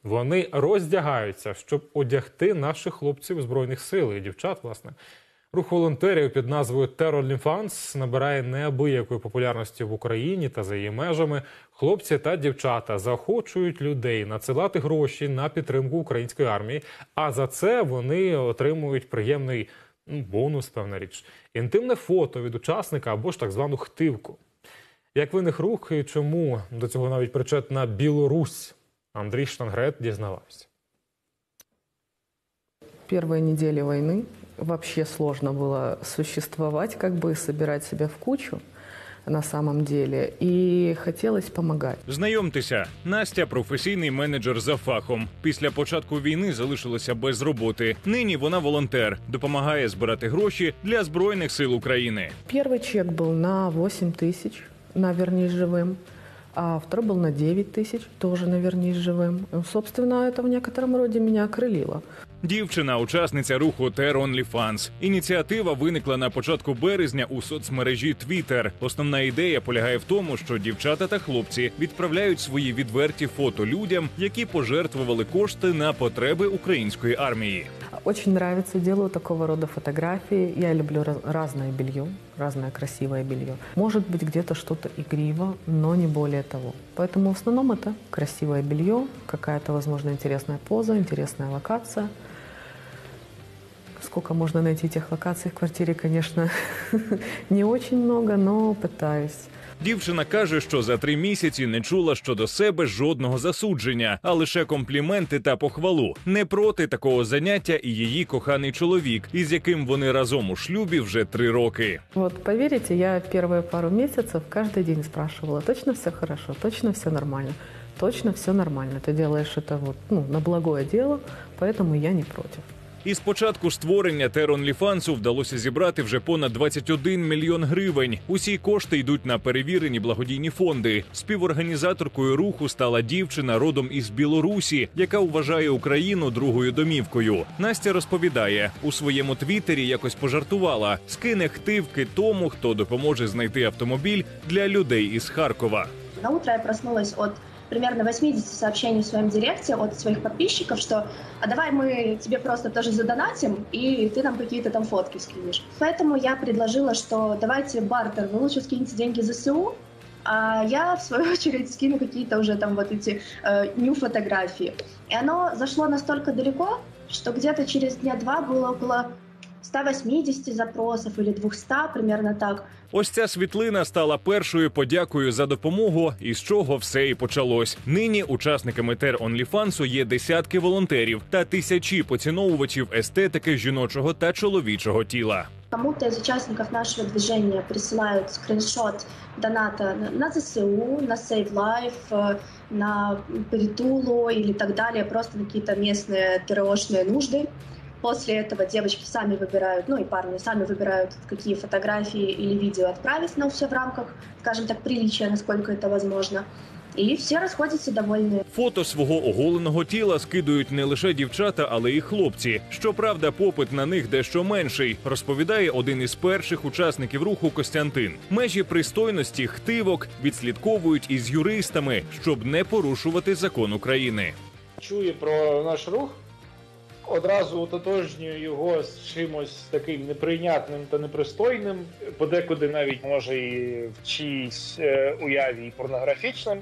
Вони роздягаються, щоб одягти наших хлопців Збройних сил і дівчат, власне. Рух волонтерів під назвою Terror OnlyFans набирає неабиякої популярності в Україні та за її межами. Хлопці та дівчата заохочують людей надсилати гроші на підтримку української армії, а за це вони отримують приємний бонус, певна річ. Інтимне фото від учасника або ж так звану хтивку. Як виник рух і чому до цього навіть причетна Білорусь? Андрій Штангрет дізнавався. Первые недели войны вообще сложно было существовать, как бы собирать себя в кучу на самом деле, и хотелось помогать. Знайомтеся, Настя – професійний менеджер за фахом. Після початку війни залишилася без роботи. Нині вона волонтер, допомагає збирати гроші для Збройних сил України. Первый чек был на 8 тысяч, на «Вернись живым», а второй был на 9 тысяч, тоже на «Вернись живым». Собственно, это в некотором роде меня окрылило. Дівчина – учасниця руху Terror OnlyFans. Ініціатива виникла на початку березня у соцмережі Twitter. Основна ідея полягає в тому, що дівчата та хлопці відправляють свої відверті фото людям, які пожертвували кошти на потреби української армії. Очень нравится, делаю такого рода фотографии. Я люблю разное белье, разное красивое белье. Может быть, где-то что-то игриво, но не более того. Поэтому в основном это красивое белье, какая-то, возможно, интересная поза, интересная локация. Сколько можно найти этих локаций в квартире, конечно, не очень много, но пытаюсь. Дівчина каже, що за 3 місяці не чула щодо себе жодного засудження, а лише компліменти та похвалу. Не проти такого заняття і її коханий чоловік, із яким вони разом у шлюбі вже 3 роки. Вот поверите, я первые пару месяцев каждый день спрашивала, точно все хорошо, точно все нормально, точно все нормально. Ты делаешь это вот, на благое дело, поэтому я не против. Із початку створення Terror OnlyFans вдалося зібрати вже понад 21 мільйон гривень. Усі кошти йдуть на перевірені благодійні фонди. Співорганізаторкою руху стала дівчина родом із Білорусі, яка вважає Україну другою домівкою. Настя розповідає, у своєму твіттері якось пожартувала, скине хтивки тому, хто допоможе знайти автомобіль для людей із Харкова. На утро я проснулась от примерно 80 сообщений в своем директе от своих подписчиков, что «а давай мы тебе просто тоже задонатим, и ты нам какие-то там фотки скинешь». Поэтому я предложила, что давайте бартер, вы лучше скиньте деньги за ЗСУ, а я, в свою очередь, скину какие-то уже там вот эти нью-фотографии. И оно зашло настолько далеко, что где-то через дня 2 было около 180 запросов или 200, примерно так. Ось ця світлина стала першою подякою за допомогу, із чого все і почалось. Нині учасниками Terror OnlyFans є десятки волонтерів та тисячі поціновувачів естетики жіночого та чоловічого тіла. Кому-то из участников нашего движения присылают скриншот доната на ЗСУ, на Save Life, на Притулу или так далее, просто на какие-то местные ТРОшные нужды. После этого девочки сами выбирают, и парни сами выбирают, какие фотографии или видео отправить, но все в рамках, скажем так, приличия, насколько это возможно. І всі розходяться довольні. Фото свого оголеного тіла скидують не лише дівчата, але й хлопці. Щоправда, попит на них дещо менший, розповідає один із перших учасників руху Костянтин. Межі пристойності хтивок відслідковують із юристами, щоб не порушувати закон України. Чує про наш рух, одразу ототожнюю його з чимось таким неприйнятним та непристойним, подекуди навіть, може, і в чиїсь уяві порнографічним.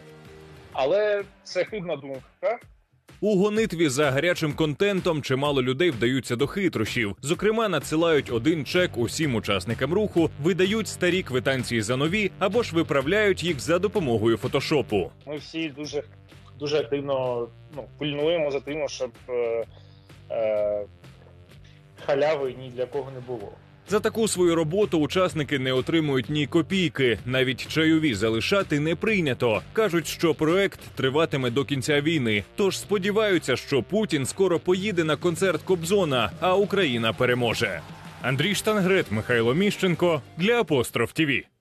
Але це хибна думка. У гонитві за гарячим контентом чимало людей вдаються до хитрощів. Зокрема, надсилають один чек усім учасникам руху, видають старі квитанції за нові або ж виправляють їх за допомогою фотошопу. Ми всі дуже активно пильнуємо за тим, щоб халяви ні для кого не було. За таку свою роботу учасники не отримують ні копійки. Навіть чайові залишати не прийнято. Кажуть, що проект триватиме до кінця війни. Тож сподіваються, що Путін скоро поїде на концерт Кобзона, а Україна переможе. Андрій Штангрет, Михайло Міщенко для Апостроф ТІВІ.